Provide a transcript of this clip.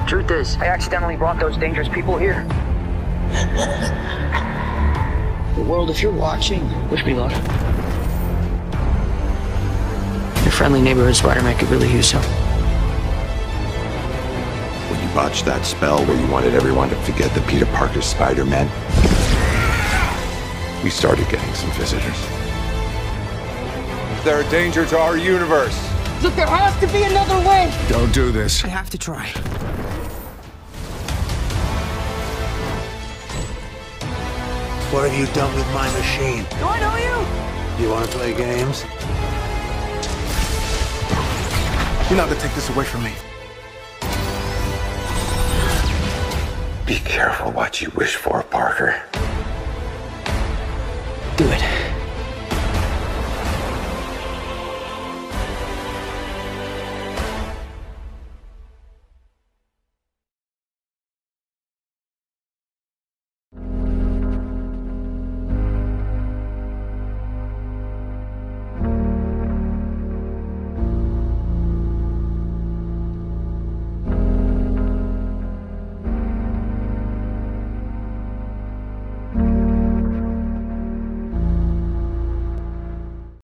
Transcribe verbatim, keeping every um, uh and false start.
Truth is, I accidentally brought those dangerous people here. The world, if you're watching, wish me luck. Your friendly neighborhood Spider-Man could really use some. When you botched that spell where you wanted everyone to forget the Peter Parker Spider-Man, we started getting some visitors. They're a danger to our universe. Look, there has to be another way. Don't do this. I have to try. What have you done with my machine? Do I know you? You want to play games? You're not gonna take this away from me. Be careful what you wish for, Parker.